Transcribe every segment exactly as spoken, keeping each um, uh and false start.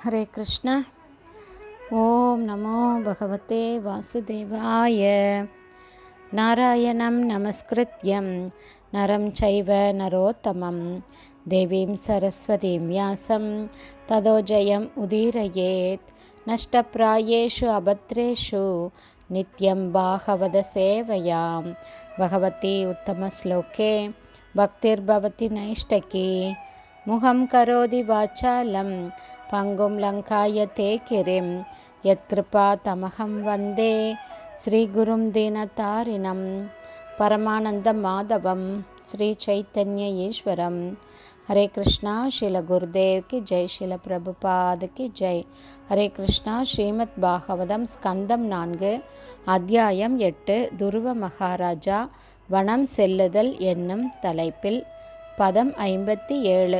हरे कृष्ण। ओम नमो भगवते वासुदेवाय। नारायणं नमस्कृत्यं नरं चैव नरोत्तमं देवीं सरस्वतीं व्यासं ततो जयम् उदीरयेत्। नष्टप्रायेषु अभद्रेषु नित्यं भागवत सेवयां भगवती उत्तमश्लोके भक्तिर्भवति नैष्टकी। मुहं करोति वाचालं पंगुं लङ्कायते गिरिं यत्कृपा तमहं वन्दे श्रीगुरुं दीनतारिणं परमानंद माधवं श्री चैतन्य ईश्वरं। हरे कृष्णा। श्रील गुरुदेव की जय। श्रील प्रभुपाद की जय। हरे कृष्णा। श्रीमद् பாகவதம் ஸ்கந்தம் நான்கு அத்தியாயம் எட்டு துருவ மகாராஜா வனம் செல்லுதல் என்னும் தலைப்பில் பதம் ஐம்பத்தி ஏழு.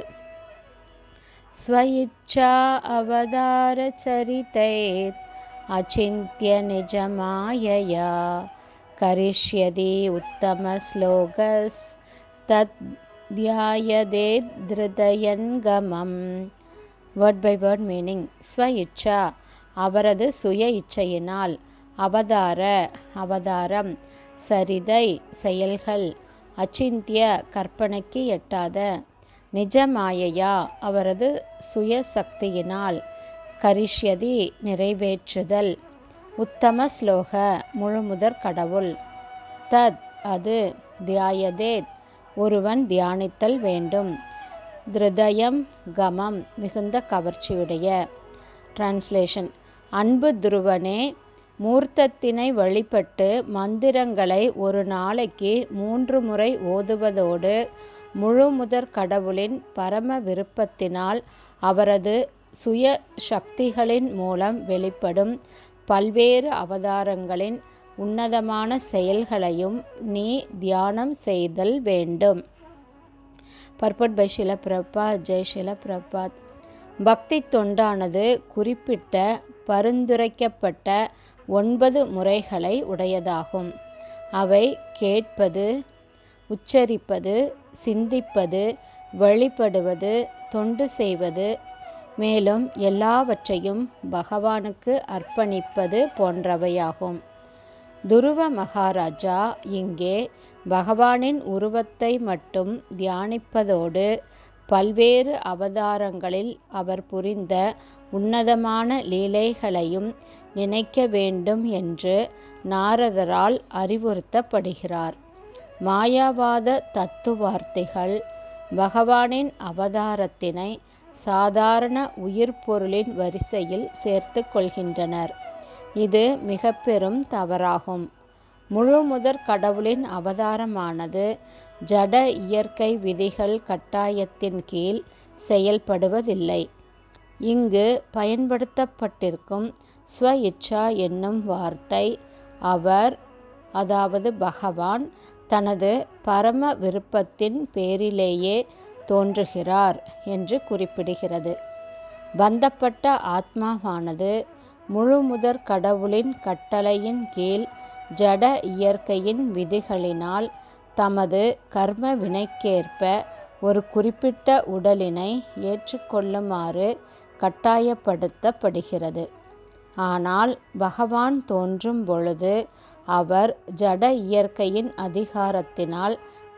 ஸ்வயிச்சா அவதார சரிதைர் அச்சிந்த்ய நிஜமாயயா கரிஷ்யதி உத்தம ஸ்லோகஸ் தத் தியாயதே திருதயன்கமம். Word by word meaning. ஸ்வ இச்சா அவரது சுய இச்சையினால், அவதார அவதாரம், சரிதை செயல்கள், அச்சிந்திய கற்பனைக்கு எட்டாத, நிஜமாயையா அவரது சுய சக்தியினால், கரிஷ்யதி நிறைவேற்றுதல், உத்தம ஸ்லோக முழுமுதற் கடவுள், தத் அது, தியாயதேத் ஒருவன் தியானித்தல் வேண்டும், திருதயம் கமம் மிகுந்த கவர்ச்சியுடைய. டிரான்ஸ்லேஷன். அன்பு துருவனே, மூர்த்தத்தினை வழிபட்டு மந்திரங்களை ஒரு நாளைக்கு மூன்று முறை ஓதுவதோடு முழுமுதற் கடவுளின் பரம விருப்பத்தினால் அவரது சுய சக்திகளின் மூலம் வெளிப்படும் பல்வேறு அவதாரங்களின் உன்னதமான செயல்களையும் நீ தியானம் செய்தல் வேண்டும். Purport by Sheela Prabhat. ஜெய் ஷீல பிரபாத். பக்தி தொண்டானது குறிப்பிட்ட பரிந்துரைக்கப்பட்ட ஒன்பது முறைகளை உடையதாகும். அவை கேட்பது, உச்சரிப்பது, சிந்திப்பது, வழிபடுவது, தொண்டு செய்வது, மேலும் எல்லாவற்றையும் பகவானுக்கு அர்ப்பணிப்பது போன்றவையாகும். துருவ மகாராஜா இங்கே பகவானின் உருவத்தை மட்டும் தியானிப்பதோடு பல்வேறு அவதாரங்களில் அவர் புரிந்த உன்னதமான லீலைகளையும் நினைக்க வேண்டும் என்று நாரதரால் அறிவுறுத்தப்படுகிறார். மாயாவாத தத்துவார்த்திகள் பகவானின் அவதாரத்தினை சாதாரண உயிர் பொருளின் வரிசையில் சேர்த்து கொள்கின்றனர். இது மிக பெரும் தவறாகும். முழு முதற் கடவுளின் அவதாரமானது ஜட இயற்கை விதிகள் கட்டாயத்தின் கீழ் செயல்படுவதில்லை. இங்கு பயன்படுத்தப்பட்டிருக்கும் ஸ்வ இச்சா என்னும் வார்த்தை அவர், அதாவது பகவான், தனது பரம விருப்பத்தின் பேரிலேயே தோன்றுகிறார் என்று குறிப்பிடுகிறது. பந்தப்பட்ட ஆத்மாவானது முழுமுதற் கடவுளின் கட்டளையின் கீழ் ஜட இயற்கையின் விதிகளினால் தமது கர்ம வினைக்கேற்ப ஒரு குறிப்பிட்ட உடலினை ஏற்றுக்கொள்ளுமாறு கட்டாயப்படுத்தப்படுகிறது. ஆனால் பகவான் தோன்றும் பொழுது அவர் ஜட இயற்கையின் அதிகாரத்தினால்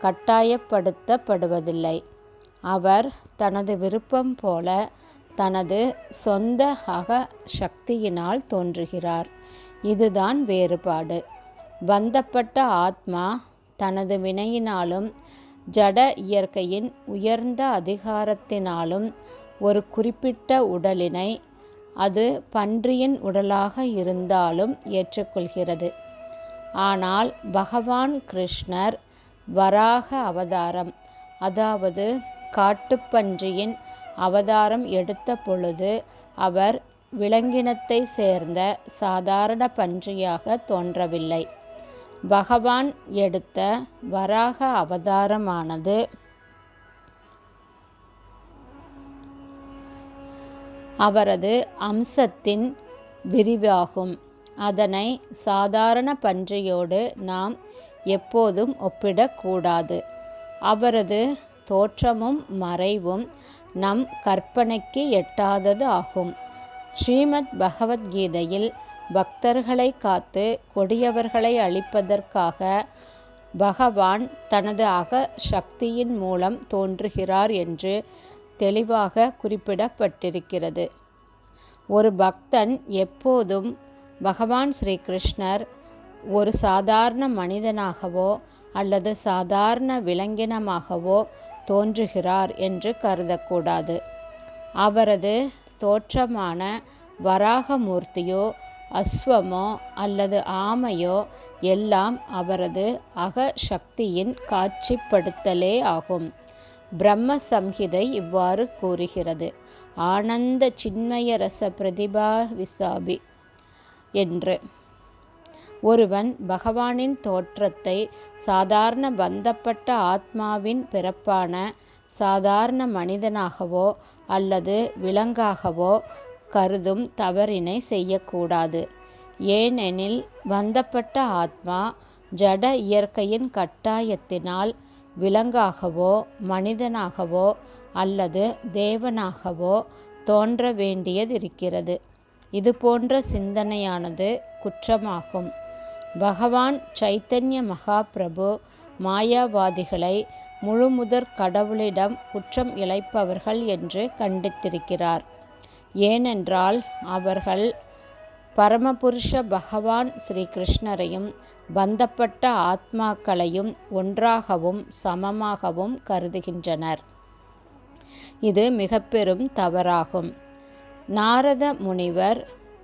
கட்டாயப்படுத்தப்படுவதில்லை. அவர் தனது விருப்பம் போல தனது சொந்த அக சக்தியினால் தோன்றுகிறார். இதுதான் வேறுபாடு. பந்தப்பட்ட ஆத்மா தனது வினையினாலும் ஜட இயற்கையின் உயர்ந்த அதிகாரத்தினாலும் ஒரு குறிப்பிட்ட உடலினை, அது பன்றியின் உடலாக இருந்தாலும் ஏற்றுக்கொள்கிறது. ஆனால் பகவான் கிருஷ்ணர் வராக அவதாரம், அதாவது காட்டுப்பன்றியின் அவதாரம் எடுத்த பொழுது அவர் விலங்கினத்தை சேர்ந்த சாதாரண பன்றியாக தோன்றவில்லை. பகவான் எடுத்த வராக அவதாரமானது அவரது அம்சத்தின் விரிவாகும். அதனை சாதாரண பன்றியோடு நாம் எப்போதும் ஒப்பிடக்கூடாது. அவரது தோற்றமும் மறைவும் நம் கற்பனைக்கு எட்டாதது ஆகும். ஸ்ரீமத் பகவத்கீதையில் பக்தர்களை காத்து கொடியவர்களை அழிப்பதற்காக பகவான் தனது அக சக்தியின் மூலம் தோன்றுகிறார் என்று தெளிவாக குறிப்பிடப்பட்டிருக்கிறது. ஒரு பக்தன் எப்போதும் பகவான் ஸ்ரீ கிருஷ்ணர் ஒரு சாதாரண மனிதனாகவோ அல்லது சாதாரண விலங்கினமாகவோ தோன்றுகிறார் என்று கருதக்கூடாது. அவரது தோற்றமான வராகமூர்த்தியோ அஸ்வமோ அல்லது ஆமையோ எல்லாம் அவரது அக சக்தியின் காட்சிப்படுத்தலே ஆகும். பிரம்ம சம்ஹிதை இவ்வாறு கூறுகிறது: ஆனந்த சின்மய ரச பிரதிபா விசாபி என்று. ஒருவன் பகவானின் தோற்றத்தை சாதாரண பந்தப்பட்ட ஆத்மாவின் பிறப்பான சாதாரண மனிதனாகவோ அல்லது விலங்காகவோ கருதும் தவறினை செய்யக்கூடாது. ஏனெனில் பந்தப்பட்ட ஆத்மா ஜட இயற்கையின் கட்டாயத்தினால் விலங்காகவோ மனிதனாகவோ அல்லது தேவனாகவோ தோன்ற வேண்டியதிருக்கிறது. இது போன்ற சிந்தனையானது குற்றமாகும். பகவான் சைத்தன்ய மகாபிரபு மாயாவாதிகளை முழுமுதற் கடவுளிடம் குற்றம் இழைப்பவர்கள் என்று கண்டித்திருக்கிறார். ஏனென்றால் அவர்கள் பரமபுருஷ பகவான் ஸ்ரீ கிருஷ்ணரையும் பந்தப்பட்ட ஆத்மாக்களையும் ஒன்றாகவும் சமமாகவும் கருதுகின்றனர். இது மிக பெரும் தவறாகும். நாரத முனிவர்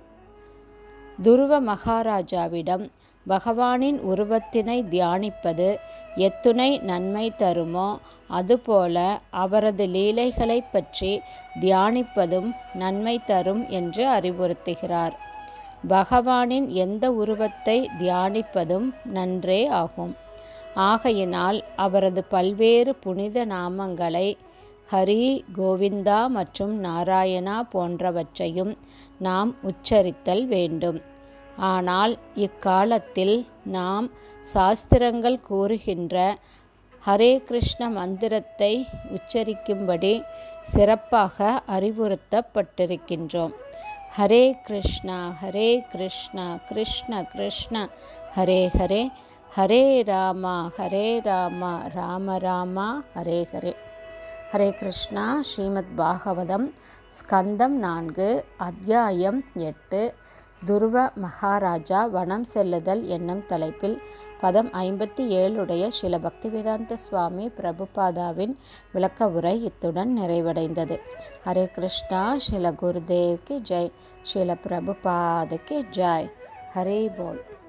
துருவ மகாராஜாவிடம் பகவானின் உருவத்தினை தியானிப்பது எத்துணை நன்மை தருமோ அதுபோல அவரது லீலைகளை பற்றி தியானிப்பதும் நன்மை தரும் என்று அறிவுறுத்துகிறார். பகவானின் எந்த உருவத்தை தியானிப்பதும் நன்றே ஆகும். ஆகையினால் அவரது பல்வேறு புனித நாமங்களை ஹரி, கோவிந்தா மற்றும் நாராயணா போன்றவற்றையும் நாம் உச்சரித்தல் வேண்டும். ஆனால் இக்காலத்தில் நாம் சாஸ்திரங்கள் கூறுகின்ற ஹரே கிருஷ்ண மந்திரத்தை உச்சரிக்கும்படி சிறப்பாக அறிவுறுத்தப்பட்டிருக்கின்றோம். ஹரே கிருஷ்ணா ஹரே கிருஷ்ணா கிருஷ்ண கிருஷ்ண ஹரே ஹரே, ஹரே ராமா ஹரே ராமா ராம ராமா ஹரே ஹரே. ஹரே கிருஷ்ணா. ஸ்ரீமத் பாகவதம் ஸ்கந்தம் நான்கு அத்தியாயம் எட்டு துருவ மகாராஜா வனம் செல்லுதல் என்னும் தலைப்பில் பதம் ஐம்பத்தி ஏழுடைய ஸ்ரீல பக்திவேதாந்த சுவாமி பிரபுபாதாவின் விளக்க உரை இத்துடன் நிறைவடைந்தது. ஹரே கிருஷ்ணா. ஸ்ரீல குருதேவ்க்கு ஜெய். ஸ்ரீல பிரபுபாதுக்கு ஜெய். ஹரே போல்.